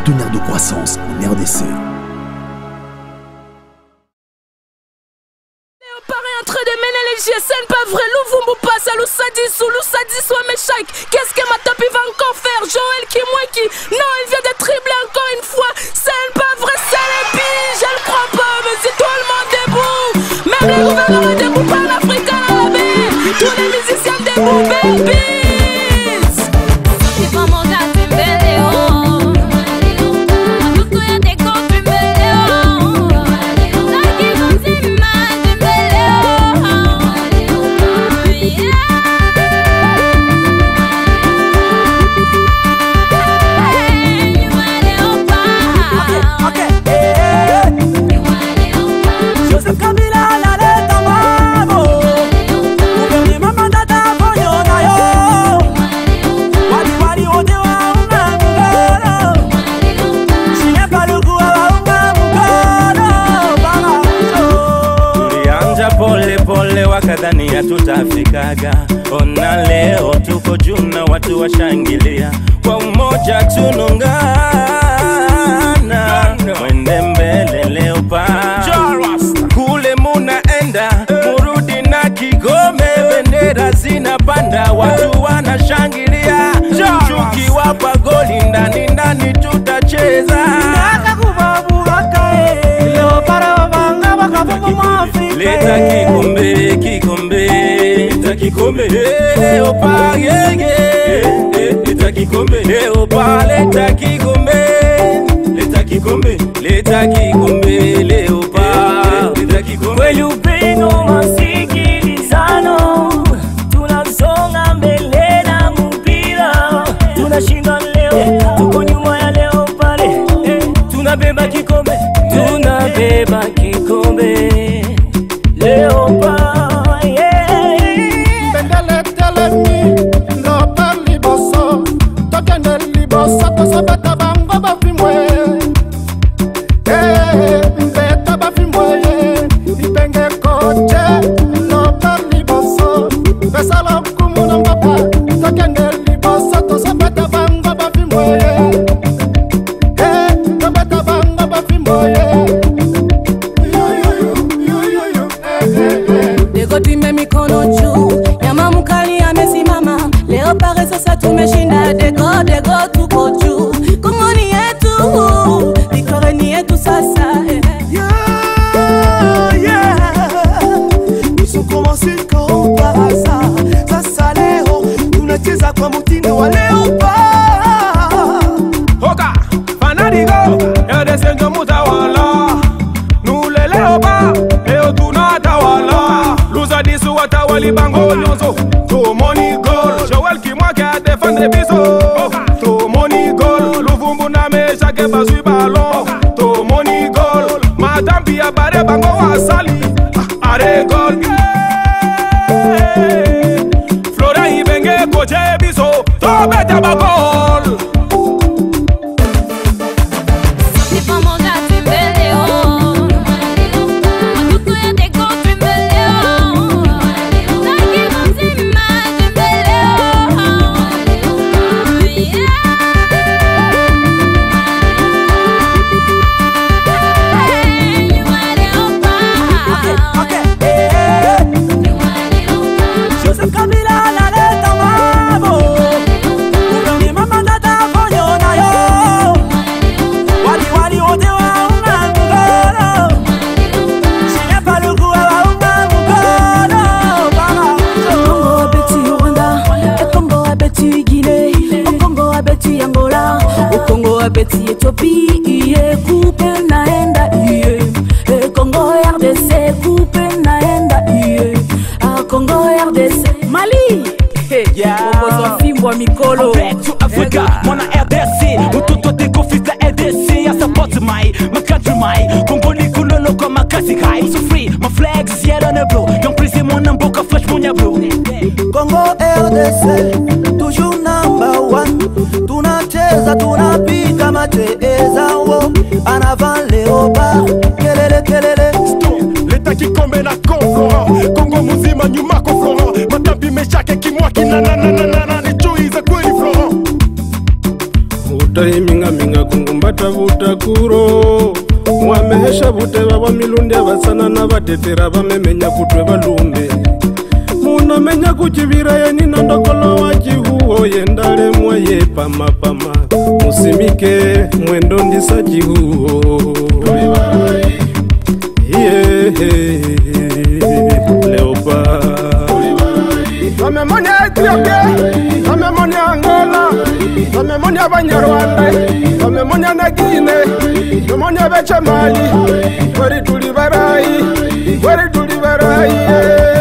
partenaire de croissance en RDC. GSN pas vrai, Louvumbu passe à Loussadi soit Meshach. Qu'est-ce que ma tapis va encore faire? Joël qui non, il vient de tripler encore une fois. C'est pas vrai, c'est les piges. Je le crois pas, mais si tout le monde debout. Même les gouvernements debout, pas l'Afrique à la baie. Tous les musiciens debout, baby. C'est pas mon gars, tu me wakadhani hatutafikaga. Ona leo tuko juu na watu washangilia, kwa umoja tunungana. Mwende mbele leo pa kule munaenda, murudi na Kigome, bendera zinapanda, watu wanashangilia. Tukiwapa goli ndani ndani tutacheza. Leta kikombe, kikombe, leta kikombe, leo pa yeye. Leta kikombe, leo pa, leta kikombe, leta kikombe, leta kikombe, leo pa, leta kikombe. Kweli upendo masikilizano, tunasonga mbele na mpira, tunashinda leo, tuko nyuma ya leo pale, tunabeba kikombe, tunabeba kikombe. Leopa, yeah. Bendele telemi, lopa liboso, tokende liboso, tosabeta bango bafimwe. Mbeta bafimwe, ipenge koche, lopa liboso, besalo kumuna mbapa, tokende liboso, tosabeta bango bafimwe. Tobeta bango bafimwe. Time mikono juu, nyama mkali amesimama. Leo pare sasa tumeshinda, dego tuko juu. Kongo ni yetu, Victoria ni yetu sasa. Ils ont commencé comme par hasard. Sasa leo, tunacheza kwa mutindo wa Leopard. Oka, fanadigo, RDC ndio mutawala. Nule Leopard, leo tunatawala. Luzadisu watawali bango nyonzo. To money goal, Joel Kimwake a défendre biso. To money goal, Luvumbu na Meshach bazui ballon. To money goal, Madambi a bare bango wasali. Are goal. Flora ibenge koje biso. To beta ba goal. Beti Ethiopia, coupe naenda iye. Congo RDC, coupe naenda iye. Congo RDC, Mali. Bongo fimbo mikolo. Back to Africa, mwana RDC. Mtoto deko fils la RDC. I support my country, my Congo ni kulolo kwa makasi kai. So free, my flag is yellow and blue. Yon prise mon namboka flash monya blue. Congo RDC, toujours number one. Tunacheza tunapika macheza wo. En avant Leopard, kelele kelele. Leta kikombe na Florent, Congo muzima nyuma kwa Florent. Madambi Meshach Kimwake na ni chui za kweli Florent. iminga minga kungumbata butakuro mwamehesha buteba ba milundi abasana n'abatetera bamemenya kutwe balumbe munamenya kukibira yeni nandokolo wa jihuo yendale mwaye pama pama musimike mwendo ndisa jihuo Leopa Bamemonia Ethiopia Bamemonia Angola Bamemonia Banyarwanda Bamemonia na Guinea Bamemonia Becha Mali Wari tulibarai